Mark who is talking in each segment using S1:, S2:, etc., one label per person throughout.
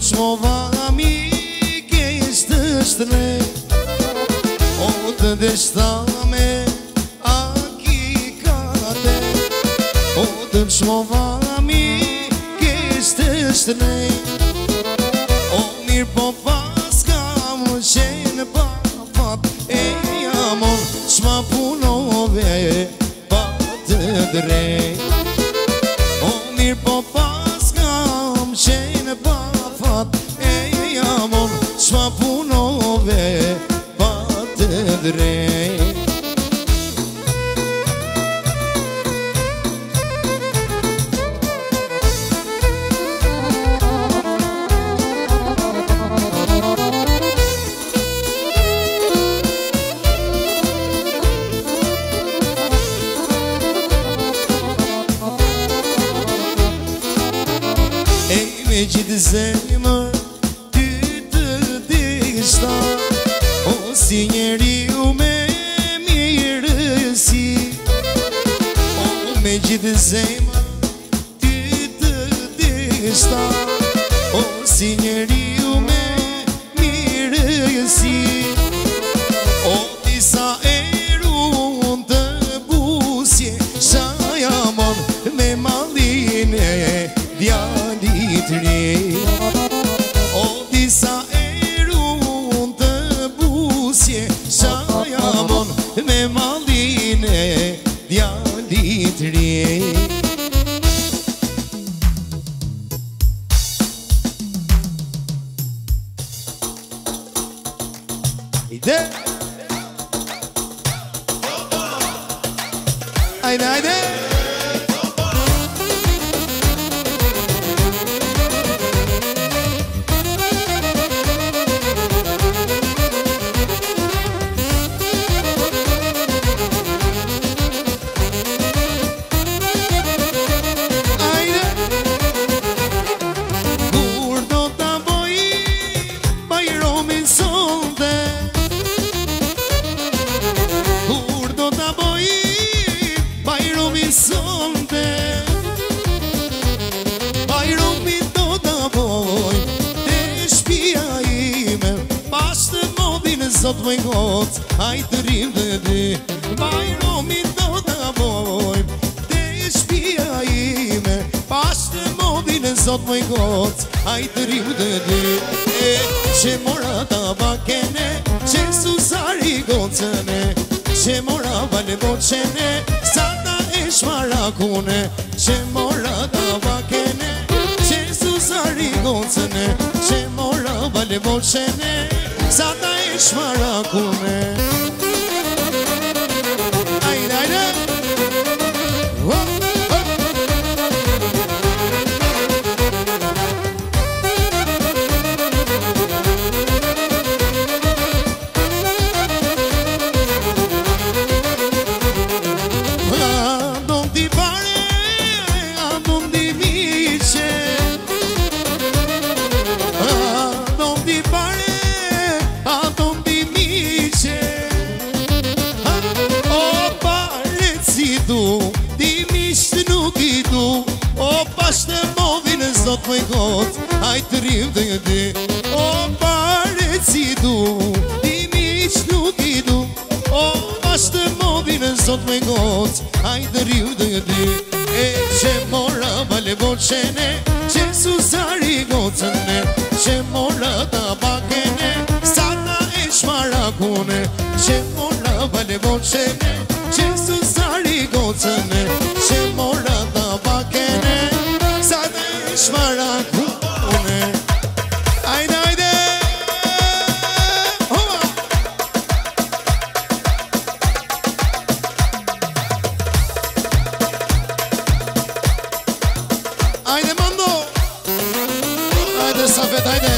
S1: dëshmovami kështë shtëne O të dështame a kikate O të dëshmovami kështë shtëne O mirë po paska më qenë pa fat E jamon shma punove pa të drejt O mirë po paska më qenë pa fat E jamon shma punove pa të drejt Me gjithë zemër ty të dishta O si njeriu me mirësi O me gjithë zemër ty të dishta O si njeriu me mirësi O disa erun të busje Shajamon me maline djalit ri O disa erun të busje Shajamon me maline djalit ri Ide Ajde, ajde Zot më ngocë, hajtë rrim dhe dy Bajromin do të bojmë Te shpia ime Pas të modin e zot më ngocë, hajtë rrim dhe dy E që mora ta bakene Që susari gocëne Që mora vale boqene Sa ta e shmarakune Që mora ta bakene Që susari gocëne Që mora vale boqene Sa ta e shmarakune Ajde, ajde Andon ti pare, andon ti mice Andon ti pare Pashtë modhin e zot më gotë Hajtë rrim dhe dy O pare si du Ti miq nuk i du O pashtë modhin e zot më gotë Hajtë rrim dhe dy E që mora vale boqene Që susari gocëne Që mora ta bakene Sa ta e shmarakune Që mora vale boqene Që susari gocëne Që mora ta bakene Shmarakune Ajde, ajde Ajde mando Ajde Safet, ajde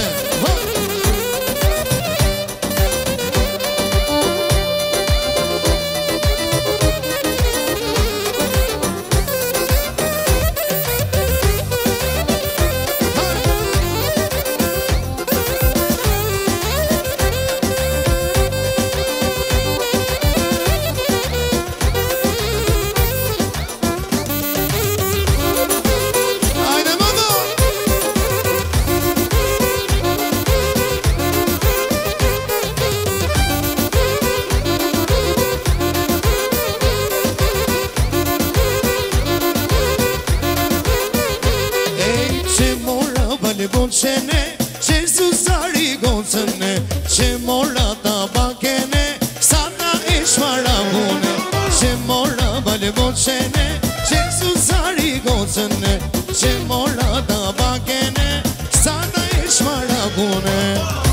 S1: voce-ne, Jesus arigozene, ce mola tabakene, sana ishmaragone, ce mola bale voce-ne, Jesus arigozene, ce mola tabakene, sana ishmaragone.